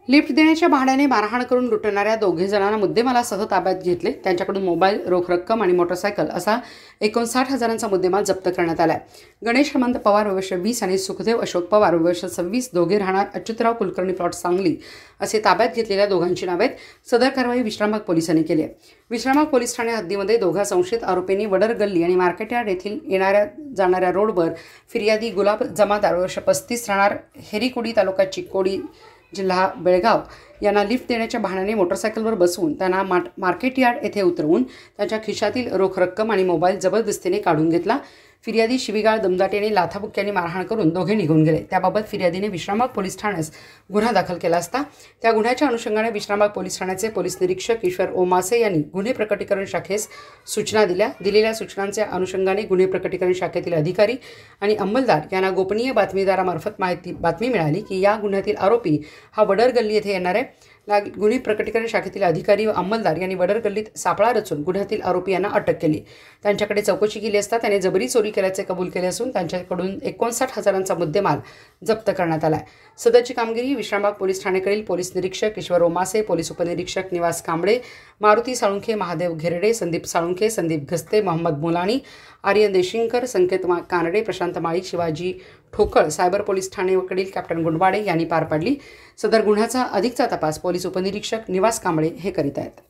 Lift देण्याच्या बहाण्याने मारहाण करून लुटणाऱ्या दोघे जणांना मुद्देमालासह ताब्यात घेतले। त्यांच्याकडून मोबाईल, रोख रक्कम आणि मोटरसायकल असा 59,000चा मुद्देमाल जप्त करण्यात आलाय। गणेश हेमंत पवार वर्ष 20 आणि सुखदेव अशोक पवार वर्ष 26 दोघे राहणार अच्युतराव कुलकर्णी प्लॉट सांगली असे ताब्यात घेतलेल्या दोघांची नावे आहेत। सदर कारवाई विश्रामबाग पोलिसांनी केली आहे। विश्रामबाग पोलीस ठाणे हद्दीमध्ये दोघा संशयित आरोपींनी वडर गल्ली आणि मार्केट यार्ड येथील येणाऱ्या जाणाऱ्या रोडवर फिर्यादी गुलाब जमादार वर्ष 35 राहणार हेरीकुडी तालुका चिकोडी जिल्हा बेळगाव यांना लिफ्ट देण्याच्या बहाण्याने मोटरसायकलवर बसवून त्यांना मार्केट यार्ड येथे उतरवून त्यांच्या खिशातील रोख रक्कम आणि मोबाईल जबरदस्तीने काढून घेतला। फिर्यादी शिवीगाळ दमदाटीने लाथाबुक्क्यांनी मारहाण करून दोघे निघून गेले। त्याबाबत फिर्यादीने विश्रामबाग पोलीस ठाण्यास गुन्हा दाखल केला असता त्या गुन्ह्याच्या अनुषंगाने विश्रामबाग पोलीस ठाण्याचे पोलीस निरीक्षक ईश्वर ओमासे यांनी गुन्हे प्रकटीकरण शाखेस सूचना दिलेल्या सूचनांच्या अनुषंगाने गुन्हे प्रकटीकरण शाखेतील अधिकारी आणि अंमलदार यांना गोपनीय बातमीदारामार्फत बातमी मिळाली की या गुन्ह्यातील आरोपी हा वडर गल्ली येथे येणार आहे। गुन्हे प्रकटीकरण शाखेतील अधिकारी व अंमलदार यांनी वडर गल्लीत सापळा रचून गुन्ह्यातील आरोपी यांना अटक केली। त्यांच्याकडे चौकशी केली असता त्याने जबरी चोरी केल्याचे कबूल केले असून त्यांच्याकडून 59,000चा मुद्देमाल जप्त करण्यात आला आहे। सदरची कामगिरी विश्रामबाग पोलीस ठाण्याकडील पोलीस निरीक्षक ईश्वर ओमासे, पोलीस उपनिरीक्षक निवास कांबळे, मारुती साळुंखे, महादेव घेरडे, संदीप साळुंखे, संदीप घस्ते, मोहम्मद मुलानी, आर्यन देशिंकर, संकेत कानडे, प्रशांत माळी, शिवाजी ठोकळ, सायबर पोलीस ठाणेकडील कॅप्टन गुंडवाडे यांनी पार पाडली। सदर गुन्ह्याचा अधिकचा तपास पोलीस उपनिरीक्षक निवास कांबळे हे करीत आहेत।